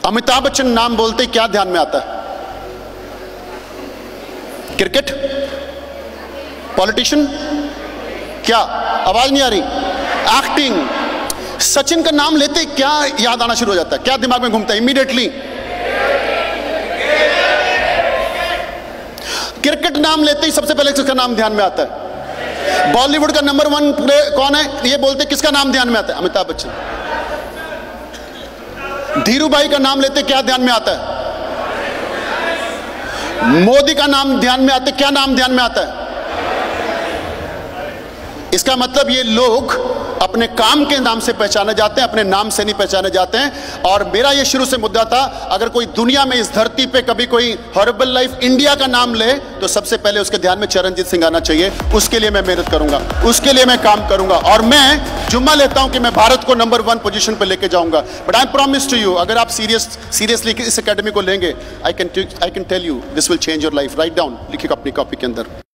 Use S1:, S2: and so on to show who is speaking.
S1: अमिताभ बच्चन नाम बोलते ही क्या ध्यान में आता है? क्रिकेट, पॉलिटिशियन, क्या आवाज नहीं आ रही? एक्टिंग। सचिन का नाम लेते ही क्या याद आना शुरू हो जाता है? क्या दिमाग में घूमता है इमीडिएटली? क्रिकेट नाम लेते ही सबसे पहले किसका नाम ध्यान में आता है? बॉलीवुड का नंबर 1 प्लेयर कौन है ये बोलते किसका नाम ध्यान में आता है? अमिताभ बच्चन। धीरू भाई का नाम लेते क्या ध्यान में आता है? मोदी का नाम ध्यान में आते क्या नाम ध्यान में आता है? इसका मतलब ये लोग अपने काम के नाम से पहचाने जाते हैं, अपने नाम से नहीं पहचाने जाते हैं। और मेरा ये शुरू से मुद्दा था, अगर कोई दुनिया में इस धरती पे कभी कोई हॉरिबल लाइफ इंडिया का नाम ले तो सबसे पहले उसके ध्यान में चरणजीत सिंह आना चाहिए। उसके लिए मैं मेहनत करूंगा, उसके लिए मैं काम करूंगा और मैं जुम्मा लेता हूं कि मैं भारत को नंबर 1 पोजीशन पे लेके जाऊंगा। But I promise to you, अगर आप सीरियसली इस एकेडमी को लेंगे, I can tell you this will change your life. Right down, लिखिएगा अपनी कॉपी के अंदर।